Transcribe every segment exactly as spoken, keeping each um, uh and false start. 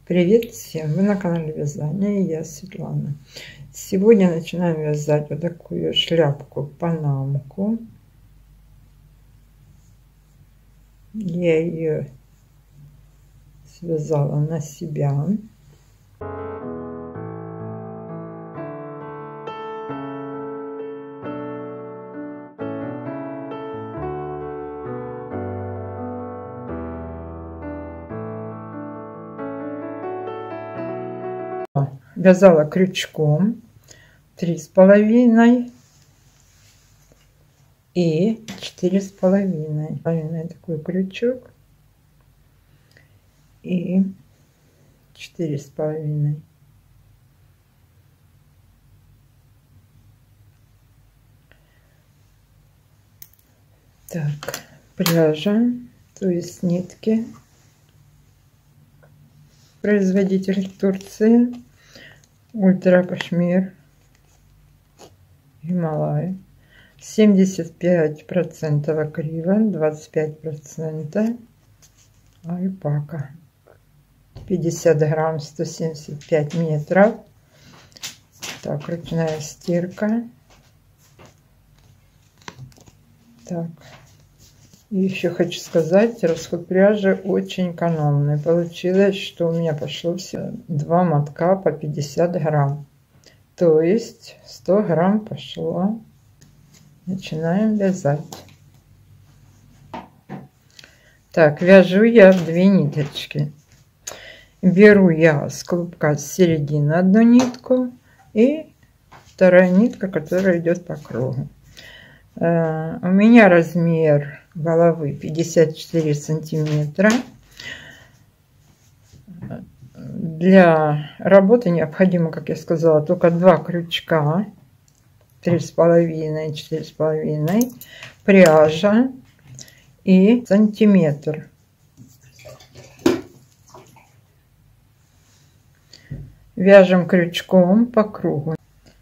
Привет всем! Вы на канале Вязания, и я Светлана. Сегодня начинаем вязать вот такую шляпку панамку. Я ее связала на себя. Вязала крючком три с половиной и четыре с половиной. Такой крючок и четыре с половиной. Так, пряжа, то есть нитки. Производитель Турции. Ультра Кашмир, Гималай. семьдесят пять процентов акрила, двадцать пять процентов альпака. пятьдесят грамм, сто семьдесят пять метров. Так, ручная стирка. Так. И еще хочу сказать, расход пряжи очень экономный. Получилось, что у меня пошло все два мотка по пятьдесят грамм. То есть сто грамм пошло. Начинаем вязать. Так, вяжу я в две ниточки. Беру я с клубка с середины одну нитку и вторая нитка, которая идет по кругу. Uh, у меня размер головы пятьдесят четыре сантиметра. Для работы необходимо, как я сказала, только два крючка, три с половиной, четыре с половиной, пряжа и сантиметр. Вяжем крючком по кругу.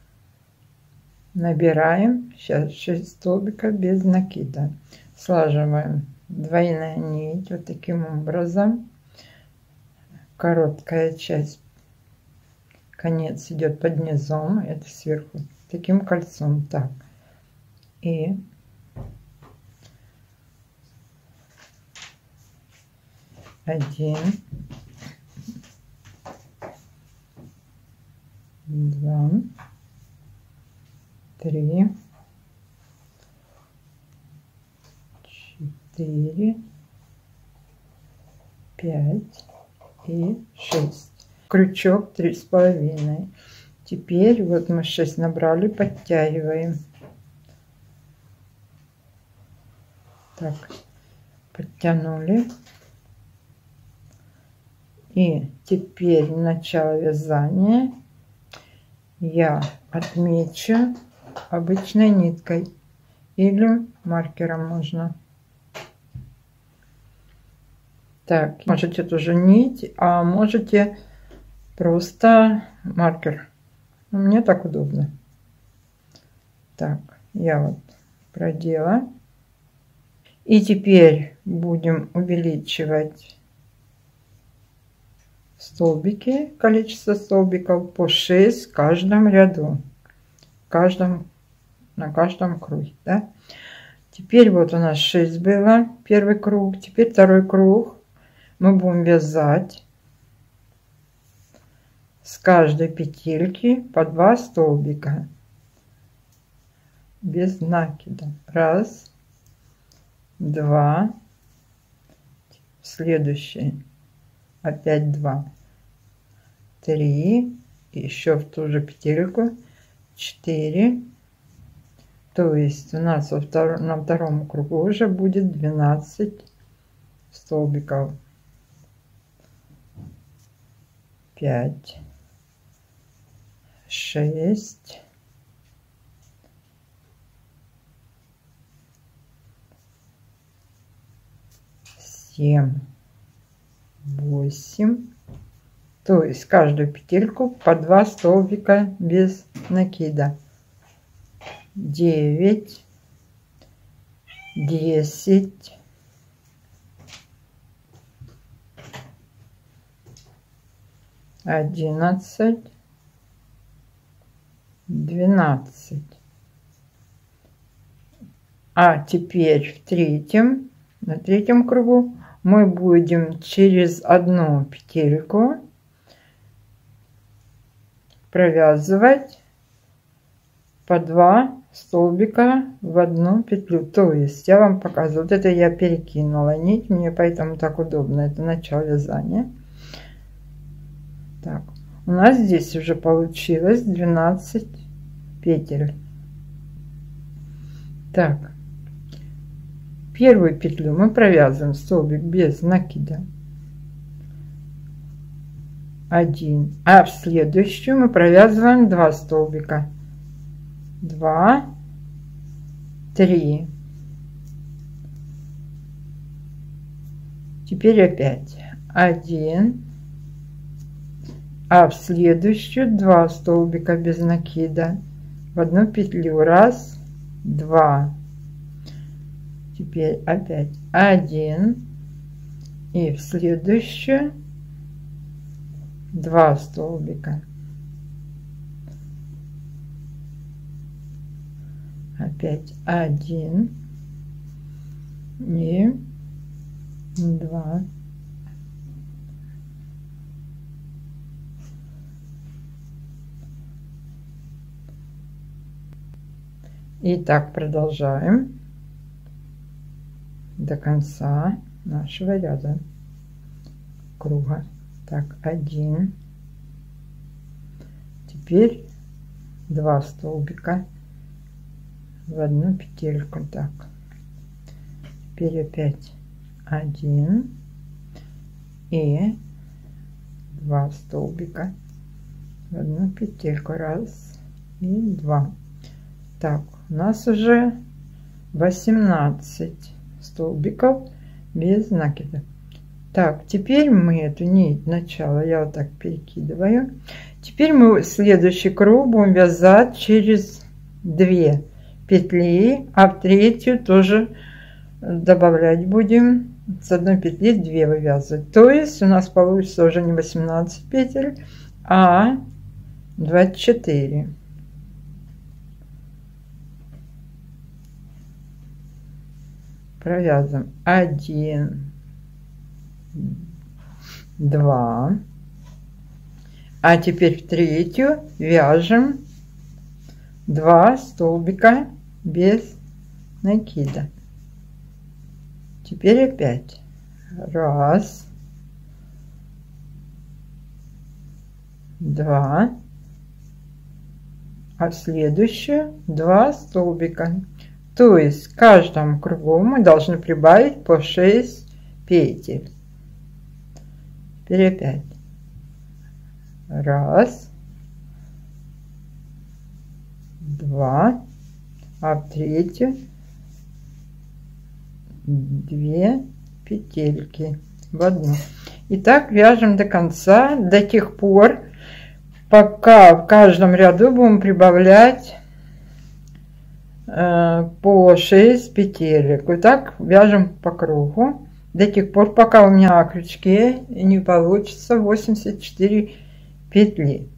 Набираем сейчас шесть столбиков без накида, слаживаем двойная нить вот таким образом, короткая часть, конец идет под низом, это сверху таким кольцом. Так, и один, два, три, четыре, пять и шесть. Крючок три с половиной. Теперь вот мы шесть набрали, подтягиваем. Так, подтянули. И теперь начало вязания я отмечу обычной ниткой или маркером можно. Так, можете тоже нить, а можете просто маркер. Мне так удобно. Так, я вот продела. И теперь будем увеличивать столбики, количество столбиков по шесть в каждом ряду. Каждом, на каждом круге, да? Теперь вот у нас шесть было, первый круг, теперь второй круг. Мы будем вязать с каждой петельки по два столбика без накида. Раз, два, следующий опять два, три, еще в ту же петельку, четыре. То есть у нас во втором, на втором кругу уже будет двенадцать столбиков. пять, шесть, семь, восемь. То есть каждую петельку по два столбика без накида. девять, десять, одиннадцать, двенадцать. А теперь в третьем, на третьем кругу мы будем через одну петельку провязывать по два столбика в одну петлю. То есть я вам показываю, вот это я перекинула нить, мне поэтому так удобно, это начало вязания. Так, у нас здесь уже получилось двенадцать петель. Так, первую петлю мы провязываем столбик без накида один, а в следующую мы провязываем два столбика, два, три. Теперь опять один, а в следующую два столбика без накида в одну петлю, раз, два. Теперь опять один, и в следующую два столбика, опять один и два. И так продолжаем до конца нашего ряда круга. Так, один, теперь два столбика в одну петельку. Так, теперь опять один и два столбика в одну петельку, раз и два. Так, у нас уже восемнадцать столбиков без накида. Так, теперь мы эту нить начала я вот так перекидываю. Теперь мы следующий круг будем вязать через две петли, а в третью тоже добавлять будем с одной петли две вывязывать. То есть у нас получится уже не восемнадцать петель, а двадцать четыре. Провязываем один, два, а теперь в третью вяжем два столбика без накида. Теперь опять раз, два, а в следующую два столбика. То есть в каждом кругу мы должны прибавить по шесть петель. Теперь опять раз, два, а в третью две петельки в одну. И так вяжем до конца, до тех пор, пока в каждом ряду будем прибавлять э, по шесть петелек. Вот так вяжем по кругу до тех пор, пока у меня на крючке не получится восемьдесят четыре петли.